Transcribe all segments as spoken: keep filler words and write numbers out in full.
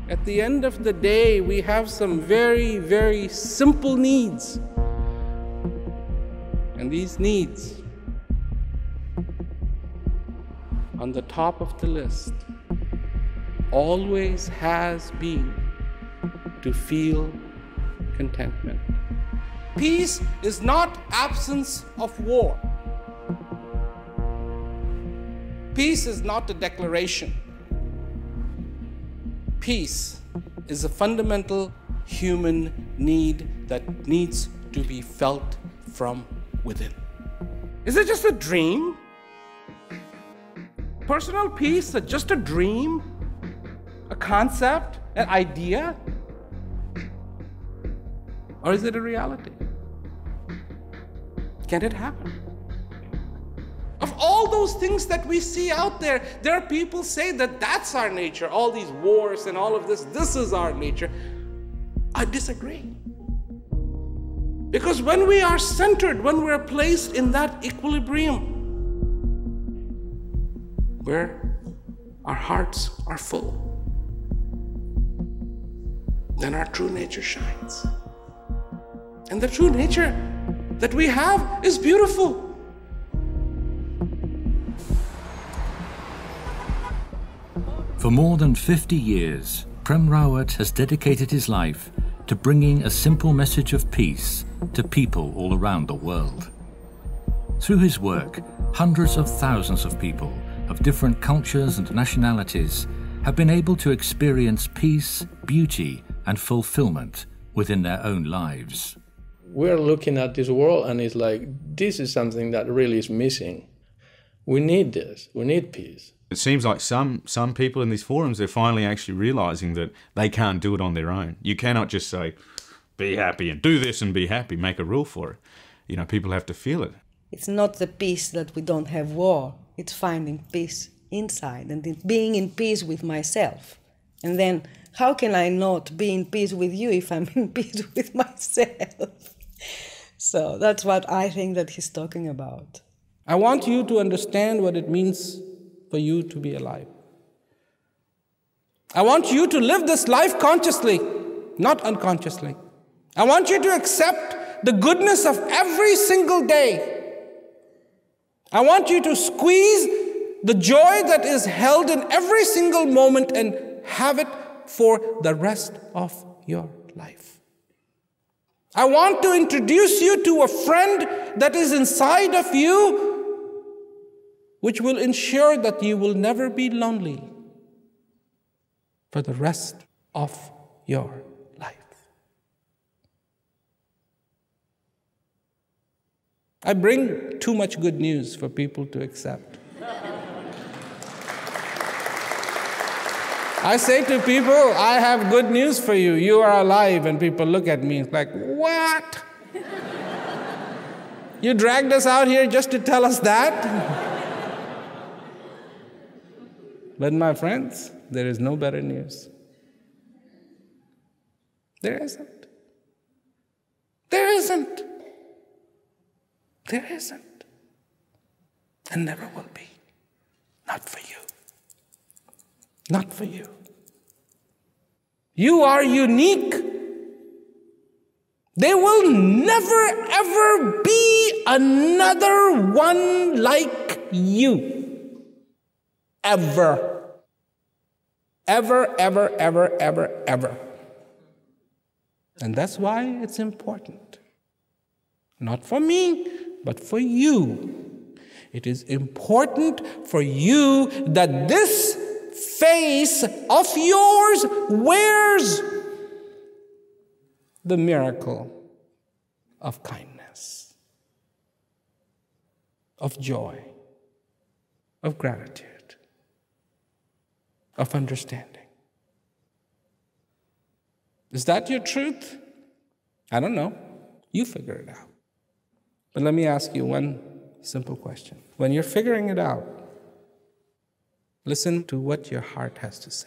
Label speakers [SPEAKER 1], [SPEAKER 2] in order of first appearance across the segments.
[SPEAKER 1] At the end of the day, we have some very, very simple needs. And these needs, on the top of the list, always has been to feel contentment. Peace is not absence of war. Peace is not a declaration. Peace is a fundamental human need that needs to be felt from within. Is it just a dream? Personal peace is just a dream? A concept? An idea? Or is it a reality? Can it happen? Of all those things that we see out there, there are people say that that's our nature, all these wars and all of this, this is our nature. I disagree. Because when we are centered, when we're placed in that equilibrium, where our hearts are full, then our true nature shines. And the true nature that we have is beautiful.
[SPEAKER 2] For more than fifty years, Prem Rawat has dedicated his life to bringing a simple message of peace to people all around the world. Through his work, hundreds of thousands of people of different cultures and nationalities have been able to experience peace, beauty, and fulfillment within their own lives.
[SPEAKER 3] We're looking at this world and it's like, this is something that really is missing. We need this, we need peace.
[SPEAKER 4] It seems like some, some people in these forums, they're finally actually realizing that they can't do it on their own. You cannot just say, be happy and do this and be happy, make a rule for it. You know, people have to feel it.
[SPEAKER 5] It's not the peace that we don't have war. It's finding peace inside and being in peace with myself. And then how can I not be in peace with you if I'm in peace with myself? So that's what I think that he's talking about.
[SPEAKER 1] I want you to understand what it means for you to be alive. I want you to live this life consciously, not unconsciously. I want you to accept the goodness of every single day. I want you to squeeze the joy that is held in every single moment and have it for the rest of your life. I want to introduce you to a friend that is inside of you, which will ensure that you will never be lonely for the rest of your life. I bring too much good news for people to accept. I say to people, I have good news for you. You are alive. And people look at me like, what? You dragged us out here just to tell us that? But my friends, there is no better news. There isn't. There isn't. There isn't. And never will be. Not for you. Not for you. You are unique. There will never, ever be another one like you. Ever. Ever, ever, ever, ever, ever. And that's why it's important. Not for me, but for you. It is important for you that this face of yours wears the miracle of kindness, of joy, of gratitude, of understanding. Is that your truth? I don't know. You figure it out. But let me ask you one simple question. When you're figuring it out, listen to what your heart has to say.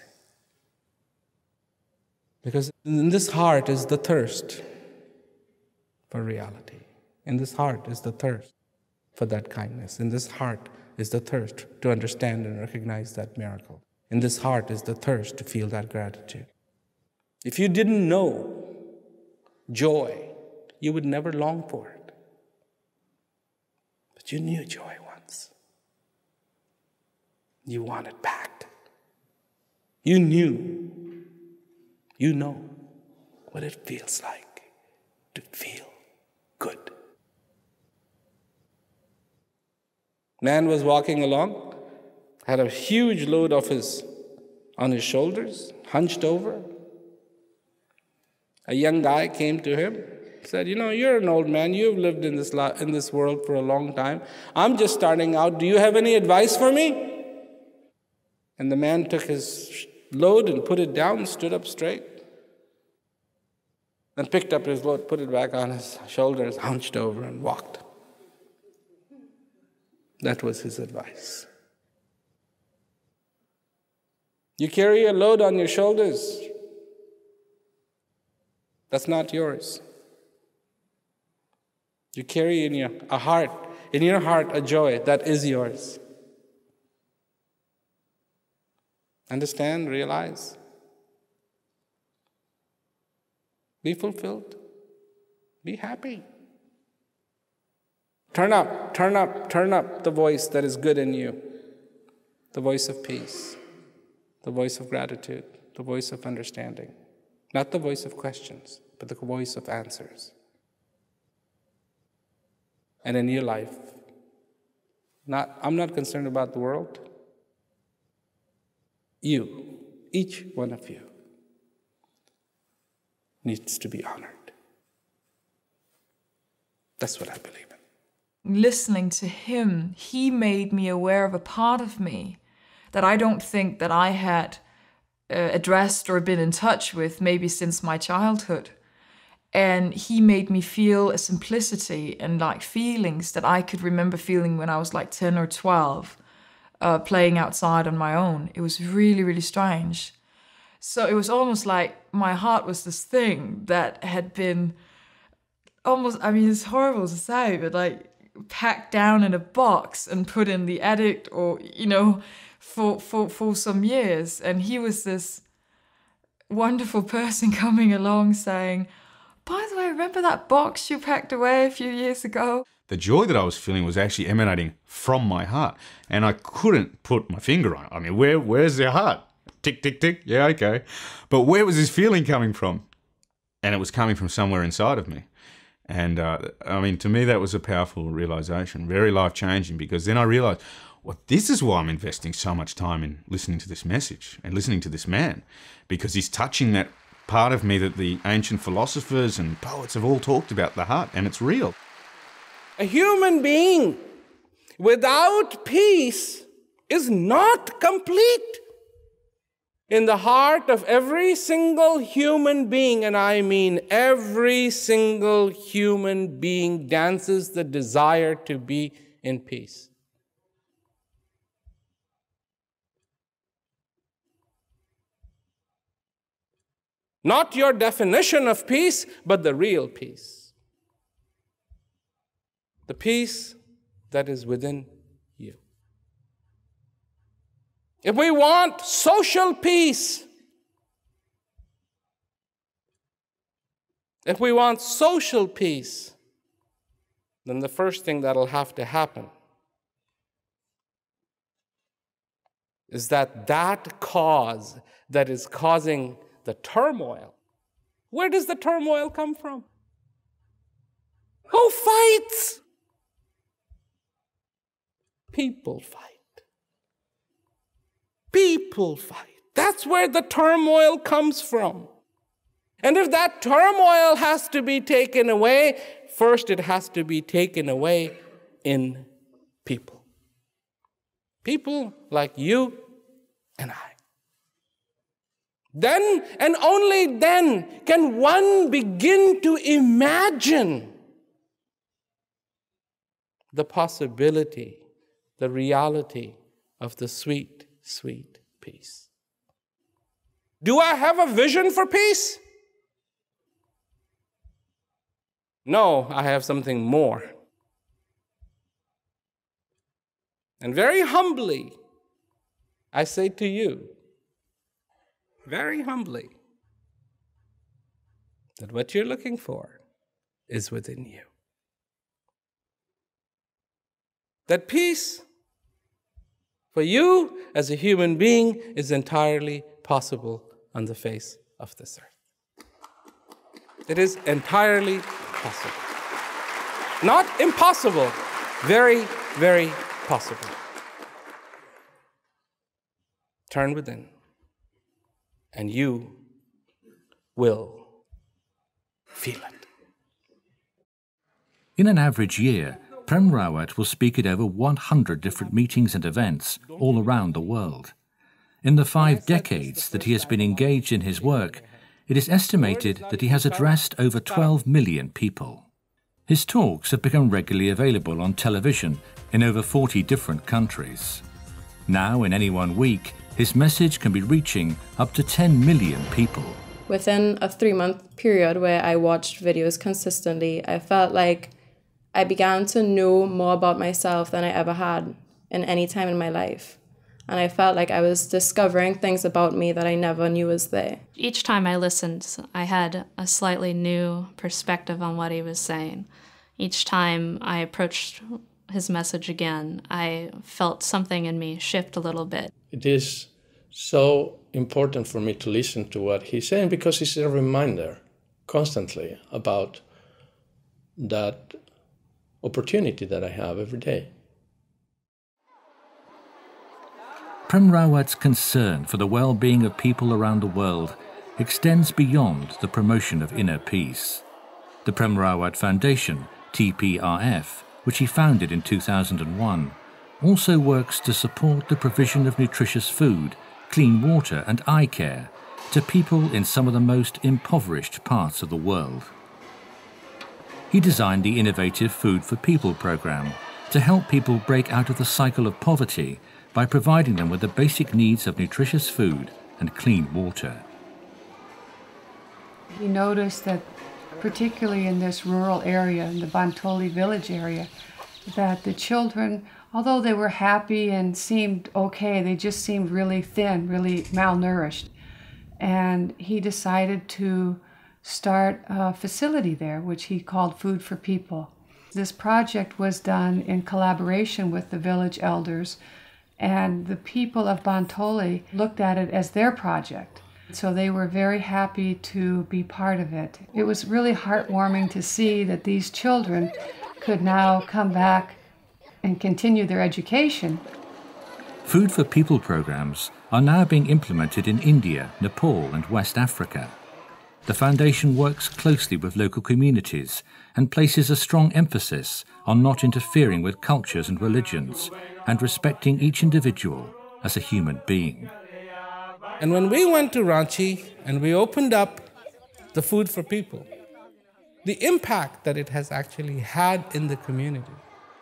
[SPEAKER 1] Because in this heart is the thirst for reality. In this heart is the thirst for that kindness. In this heart is the thirst to, to understand and recognize that miracle. In this heart is the thirst to feel that gratitude. If you didn't know joy, you would never long for it. But you knew joy once. You want it back. You knew, you know what it feels like to feel good. Man was walking along, had a huge load of his on his shoulders, hunched over. A young guy came to him, said, you know, you're an old man, you've lived in this, in this world for a long time. I'm just starting out, do you have any advice for me? And the man took his load and put it down and stood up straight. Then picked up his load, put it back on his shoulders, hunched over and walked. That was his advice. You carry a load on your shoulders. That's not yours. You carry in your a heart, in your heart a joy that is yours. Understand, realize. Be fulfilled. Be happy. Turn up, turn up, turn up the voice that is good in you. The voice of peace. The voice of gratitude. The voice of understanding. Not the voice of questions, but the voice of answers. And in your life, not, I'm not concerned about the world. You, each one of you, needs to be honored. That's what I believe in.
[SPEAKER 6] Listening to him, he made me aware of a part of me that I don't think that I had uh, addressed or been in touch with maybe since my childhood. And he made me feel a simplicity and like feelings that I could remember feeling when I was like ten or twelve, uh, playing outside on my own. It was really, really strange. So it was almost like my heart was this thing that had been almost, I mean, it's horrible to say, but like packed down in a box and put in the attic or, you know, for, for, for some years. And he was this wonderful person coming along saying, by the way, remember that box you packed away a few years ago?
[SPEAKER 4] The joy that I was feeling was actually emanating from my heart. And I couldn't put my finger on it. I mean, where where's the heart? Tick, tick, tick. Yeah, okay. But where was this feeling coming from? And it was coming from somewhere inside of me. And uh, I mean, to me, that was a powerful realization, very life-changing, because then I realized, well, this is why I'm investing so much time in listening to this message and listening to this man, because he's touching that part of me that the ancient philosophers and poets have all talked about, the heart, and it's real.
[SPEAKER 1] A human being without peace is not complete. In the heart of every single human being, and I mean every single human being, dances the desire to be in peace. Not your definition of peace, but the real peace. The peace that is within you. If we want social peace, if we want social peace, then the first thing that'll have to happen is that that cause that is causing the turmoil, where does the turmoil come from? Who fights? People fight. People fight. That's where the turmoil comes from. And if that turmoil has to be taken away, first it has to be taken away in people. People like you and I. Then and only then can one begin to imagine the possibility, the reality of the sweet, sweet peace. Do I have a vision for peace? No, I have something more. And very humbly, I say to you, very humbly, that what you're looking for is within you. That peace for you as a human being is entirely possible on the face of this earth. It is entirely possible. Not impossible, very, very possible. Turn within, and you will feel it.
[SPEAKER 2] In an average year, Prem Rawat will speak at over one hundred different meetings and events all around the world. In the five decades that he has been engaged in his work, it is estimated that he has addressed over twelve million people. His talks have become regularly available on television in over forty different countries. Now, in any one week, his message can be reaching up to ten million people.
[SPEAKER 7] Within a three-month period where I watched videos consistently, I felt like I began to know more about myself than I ever had in any time in my life. And I felt like I was discovering things about me that I never knew was there.
[SPEAKER 8] Each time I listened, I had a slightly new perspective on what he was saying. Each time I approached his message again, I felt something in me shift a little bit.
[SPEAKER 3] It is so important for me to listen to what he's saying because it's a reminder constantly about that opportunity that I have every day.
[SPEAKER 2] Prem Rawat's concern for the well-being of people around the world extends beyond the promotion of inner peace. The Prem Rawat Foundation, T P R F, which he founded in two thousand one, also works to support the provision of nutritious food, clean water and eye care to people in some of the most impoverished parts of the world. He designed the innovative Food for People program to help people break out of the cycle of poverty by providing them with the basic needs of nutritious food and clean water.
[SPEAKER 9] He noticed that, particularly in this rural area, in the Bantoli village area, that the children, although they were happy and seemed okay, they just seemed really thin, really malnourished. And he decided to start a facility there, which he called Food for People. This project was done in collaboration with the village elders, and the people of Bantoli looked at it as their project. So they were very happy to be part of it. It was really heartwarming to see that these children could now come back and continue their education.
[SPEAKER 2] Food for People programs are now being implemented in India, Nepal and West Africa. The foundation works closely with local communities and places a strong emphasis on not interfering with cultures and religions and respecting each individual as a human being.
[SPEAKER 1] And when we went to Ranchi and we opened up the Food for People, the impact that it has actually had in the community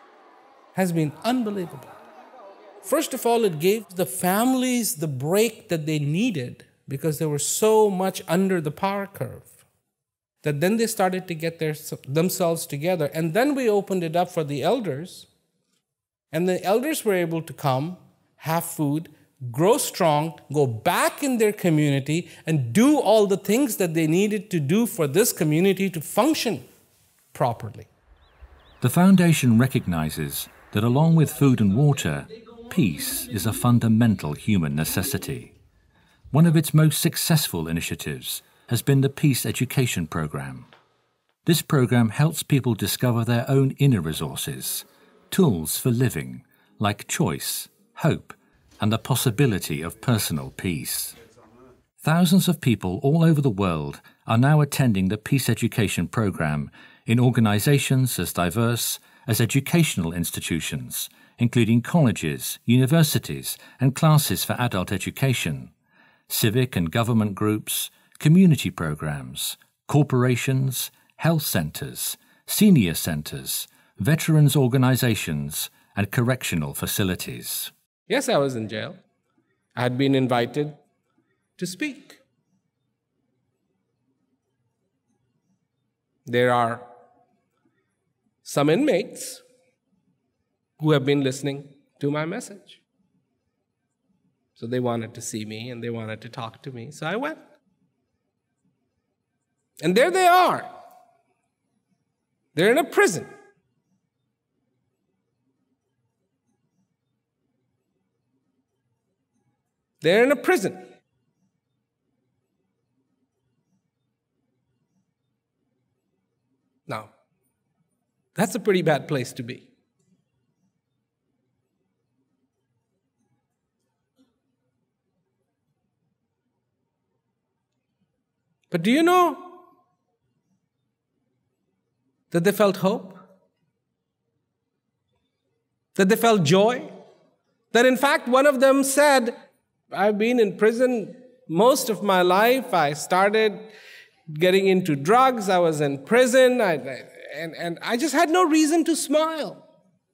[SPEAKER 1] has been unbelievable. First of all, it gave the families the break that they needed because they were so much under the power curve that then they started to get their, themselves together. And then we opened it up for the elders, and the elders were able to come, have food, grow strong, go back in their community, and do all the things that they needed to do for this community to function properly.
[SPEAKER 2] The foundation recognizes that along with food and water, peace is a fundamental human necessity. One of its most successful initiatives has been the Peace Education Program. This program helps people discover their own inner resources, tools for living, like choice, hope, and the possibility of personal peace. Thousands of people all over the world are now attending the Peace Education Program in organizations as diverse as educational institutions, including colleges, universities, and classes for adult education, civic and government groups, community programs, corporations, health centers, senior centers, veterans organizations, and correctional facilities.
[SPEAKER 1] Yes, I was in jail. I had been invited to speak. There are some inmates who have been listening to my message. So they wanted to see me and they wanted to talk to me, so I went. And there they are. They're in a prison. They're in a prison. Now, that's a pretty bad place to be. But do you know that they felt hope? That they felt joy? That in fact one of them said, I've been in prison most of my life. I started getting into drugs. I was in prison. I, and, and I just had no reason to smile.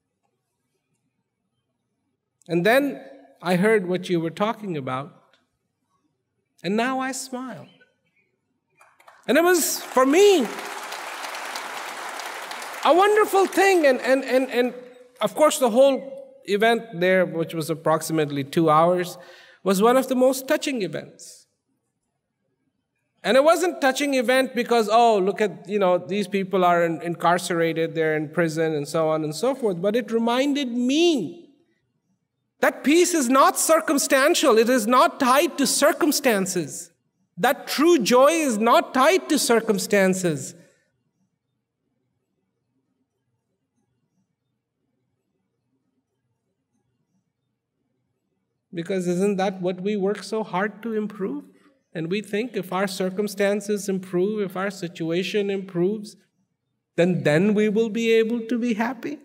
[SPEAKER 1] And then I heard what you were talking about. And now I smile. And it was, for me, a wonderful thing. And, and, and, and of course, the whole event there, which was approximately two hours, was one of the most touching events. And it wasn't touching event because, oh, look at, you know, these people are in, incarcerated, they're in prison, and so on and so forth. But it reminded me that peace is not circumstantial. It is not tied to circumstances. That true joy is not tied to circumstances. Because isn't that what we work so hard to improve? And we think if our circumstances improve, if our situation improves, then then we will be able to be happy.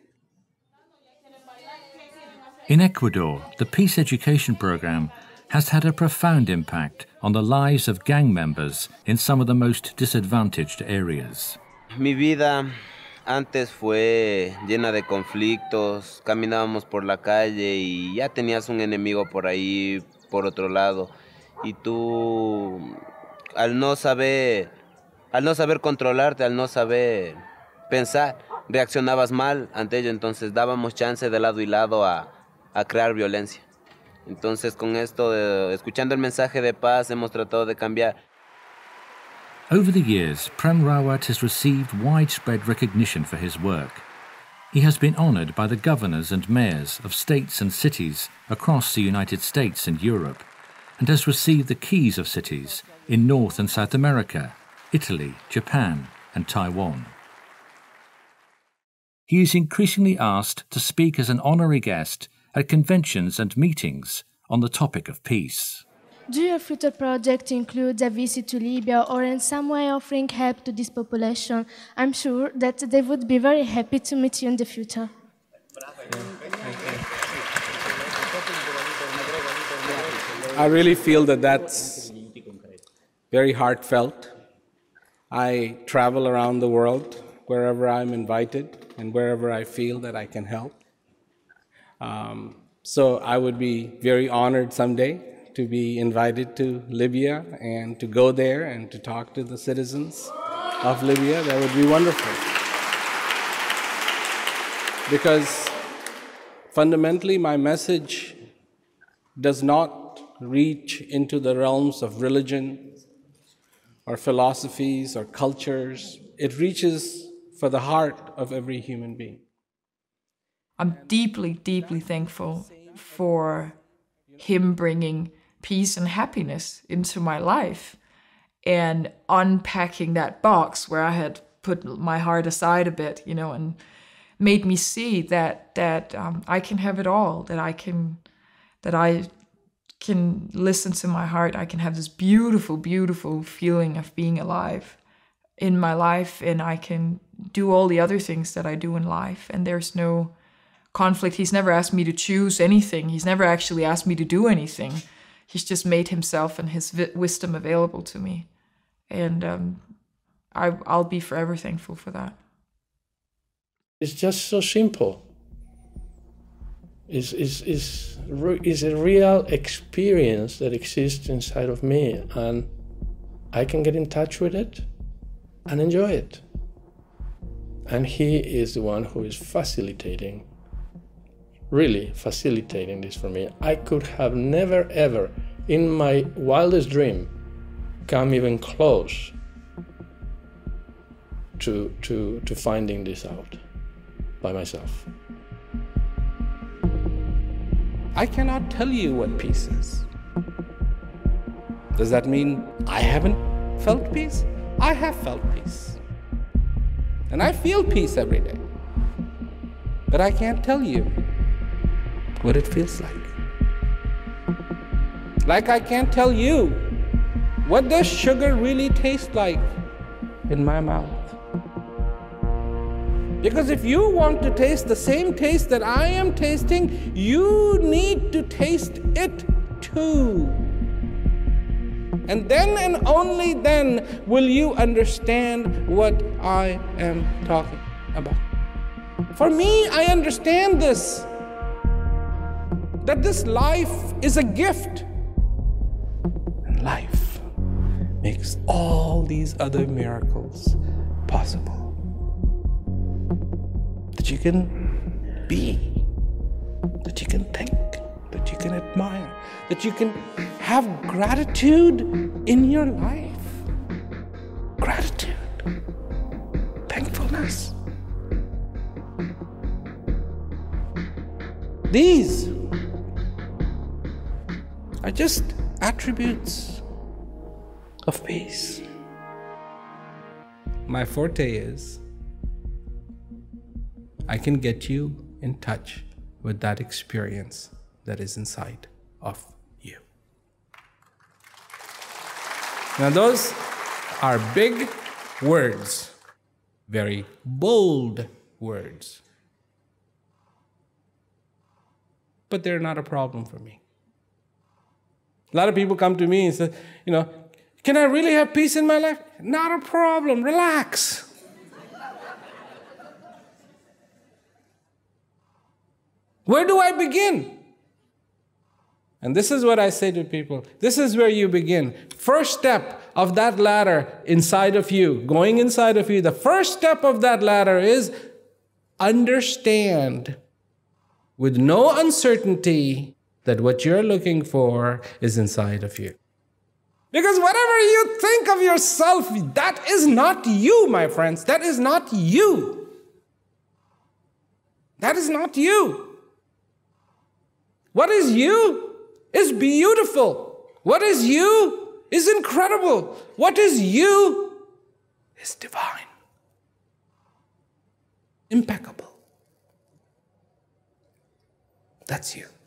[SPEAKER 2] In Ecuador, the Peace Education Program has had a profound impact on the lives of gang members in some of the most disadvantaged areas.
[SPEAKER 10] Mi vida antes fue llena de conflictos, caminábamos por la calle y ya tenías un enemigo por ahí, por otro lado, y tú, al no saber, al no saber controlarte, al no saber pensar, reaccionabas mal ante ello, entonces dábamos chance de lado y lado a, a crear violencia. Entonces, con esto, de, escuchando el mensaje de paz, hemos tratado de cambiar.
[SPEAKER 2] Over the years, Prem Rawat has received widespread recognition for his work. He has been honored by the governors and mayors of states and cities across the United States and Europe, and has received the keys of cities in North and South America, Italy, Japan, and Taiwan. He is increasingly asked to speak as an honorary guest at conventions and meetings on the topic of peace.
[SPEAKER 11] Do your future project include a visit to Libya or in some way offering help to this population? I'm sure that they would be very happy to meet you in the future.
[SPEAKER 1] I really feel that that's very heartfelt. I travel around the world wherever I'm invited and wherever I feel that I can help. Um, so I would be very honored someday to be invited to Libya and to go there and to talk to the citizens of Libya. That would be wonderful. Because fundamentally my message does not reach into the realms of religion or philosophies or cultures. It reaches for the heart of every human being.
[SPEAKER 6] I'm deeply, deeply thankful for him bringing peace and happiness into my life and unpacking that box where I had put my heart aside a bit, you know, and made me see that that um, I can have it all, that I can, that I can listen to my heart. I can have this beautiful, beautiful feeling of being alive in my life, and I can do all the other things that I do in life, and there's no conflict. He's never asked me to choose anything. He's never actually asked me to do anything. He's just made himself and his vi- wisdom available to me. And um, I, I'll be forever thankful for that.
[SPEAKER 3] It's just so simple. It's, it's, it's, it's a real experience that exists inside of me, and I can get in touch with it and enjoy it. And he is the one who is facilitating really facilitating this for me. I could have never ever in my wildest dream come even close to, to, to finding this out by myself.
[SPEAKER 1] I cannot tell you what peace is. Does that mean I haven't felt peace? I have felt peace. And I feel peace every day. But I can't tell you what it feels like. Like I can't tell you, what does sugar really taste like in my mouth? Because if you want to taste the same taste that I am tasting, you need to taste it too. And then and only then will you understand what I am talking about. For me, I understand this, that this life is a gift. And life makes all these other miracles possible. That you can be, that you can think, that you can admire, that you can have gratitude in your life. Gratitude, thankfulness. These are just attributes of peace. My forte is I can get you in touch with that experience that is inside of you. Now those are big words, very bold words. But they're not a problem for me. A lot of people come to me and say, you know, can I really have peace in my life? Not a problem, relax. Where do I begin? And this is what I say to people. This is where you begin. First step of that ladder inside of you, going inside of you, the first step of that ladder is understand with no uncertainty that what you're looking for is inside of you. Because whatever you think of yourself, that is not you, my friends. That is not you. That is not you. What is you is beautiful. What is you is incredible. What is you is divine. Impeccable. That's you.